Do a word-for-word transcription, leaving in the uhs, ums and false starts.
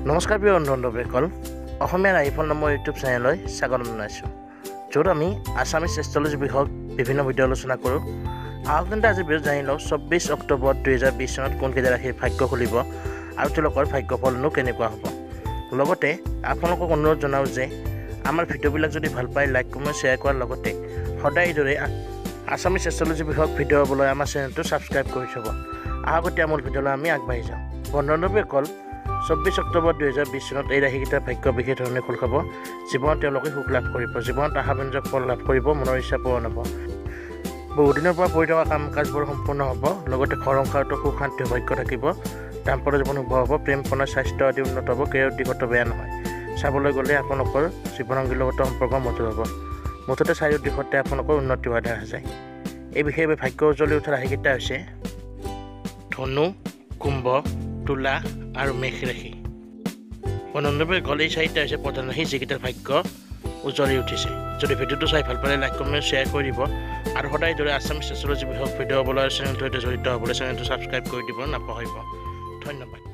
নমস্কাৰ প্ৰিয় বন্ধু বান্ধৱীসকল, অসমীয়া ৰাইফল নামৰ ইউটিউব চেনেললৈ স্বাগতম জনাইছোঁ, য'ত আমি আছামিজ এষ্ট্ৰলজি বিষয়ক বিভিন্ন ভিডিঅ' আলোচনা কৰোঁ। আহক তেন্তে আজি ভিডিঅ'ত জানি লওঁ চৌব্বিছ অক্টোবৰ দুহেজাৰ বিছ চনত কোনকেইটা ৰাশিৰ ভাগ্য খুলিব আৰু তেওঁলোকৰ ভাগ্যফলনো কেনেকুৱা হ'ব। লগতে আপোনালোকক অনুৰোধ জনাওঁ যে আমাৰ ভিডিঅ'বিলাক যদি ভাল পায় লাইক কমেণ্ট শ্বেয়াৰ কৰাৰ লগতে সদায় এইদৰে আছামিজ এষ্ট্ৰলজি বিষয়ক ভিডিঅ' হ'বলৈ আমাৰ চেনেলটো ছাবস্ক্ৰাইব কৰি থ'ব। আহক এতিয়া মূল ভিডিঅ'লৈ আমি আগবাঢ়ি যাওঁ। বন্ধু বান্ধৱীসকল, চৌব্বিছ অক্টোবৰ দুহেজাৰ বিছ চনত এই ৰাশিকেইটাৰ ভাগ্য বিশেষ ধৰণে খোল খাব। জীৱনত তেওঁলোকে সুখ লাভ কৰিব, জীৱনত আশাব্যঞ্জক ফল লাভ কৰিব, মনৰ ইচ্ছা পূৰণ হ'ব। বহুদিনৰ পৰা পৰি থকা কাম কাজবোৰ সম্পূৰ্ণ হ'ব। লগতে ঘৰ সংসাৰতো সুখ শান্তি সৌভাগ্য থাকিব। দাম্পত্য জীৱন শুভ হ'ব, প্ৰেম প্ৰণয় স্বাস্থ্য আদি উন্নত হ'ব, কেৰিয়াৰ দিশতো বেয়া নহয়। চাবলৈ গ'লে আপোনালোকৰ জীৱনসংগীৰ লগত সম্পৰ্ক মধুৰ হ'ব। মুঠতে চাৰিও দিশতে আপোনালোকৰ উন্নতি হোৱা দেখা যায়। এই বিশেষ ভাগ্য উজ্জ্বলি উঠা ৰাশিকেইটা হৈছে ধনু, কুম্ভ, তুলা আৰু মেষ ৰাশি। বন্ধুবান্ধৱী গ'ল এই চাৰিটা হৈছে প্ৰধান ৰাশি যিকেইটাৰ ভাগ্য উজ্জ্বলি উঠিছে। যদি ভিডিঅ'টো চাই ভাল পালে লাইক কমেণ্ট শ্বেয়াৰ কৰি দিব আৰু সদায় দৰে আছামিজ এষ্ট্ৰলজি বিষয়ক ভিডিঅ' হ'বলৈ চেনেলটোৰ সৈতে জড়িত হ'বলৈ চেনেলটো ছাবস্ক্ৰাইব কৰি দিব নাপাহৰিব। ধন্যবাদ।